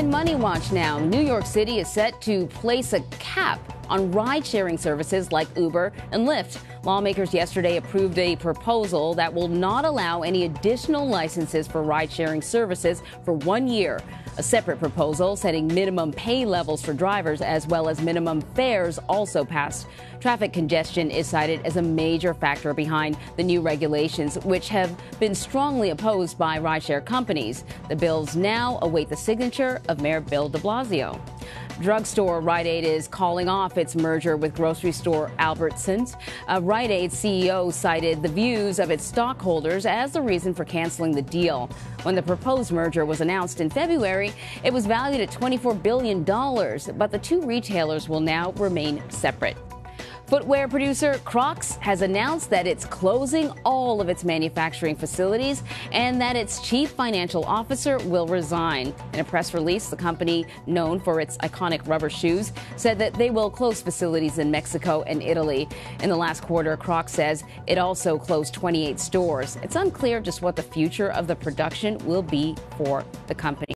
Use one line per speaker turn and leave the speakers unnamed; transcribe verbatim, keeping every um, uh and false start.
In MoneyWatch now, New York City is set to place a cap on ride-sharing services like Uber and Lyft. Lawmakers yesterday approved a proposal that will not allow any additional licenses for ride-sharing services for one year. A separate proposal setting minimum pay levels for drivers as well as minimum fares also passed. Traffic congestion is cited as a major factor behind the new regulations, which have been strongly opposed by rideshare companies. The bills now await the signature of Mayor Bill de Blasio. Drugstore Rite Aid is calling off its merger with grocery store Albertsons. Uh, Rite Aid C E O cited the views of its stockholders as the reason for canceling the deal. When the proposed merger was announced in February, it was valued at twenty-four billion dollars, but the two retailers will now remain separate. Footwear producer Crocs has announced that it's closing all of its manufacturing facilities and that its chief financial officer will resign. In a press release, the company, known for its iconic rubber shoes, said that they will close facilities in Mexico and Italy. In the last quarter, Crocs says it also closed twenty-eight stores. It's unclear just what the future of the production will be for the company.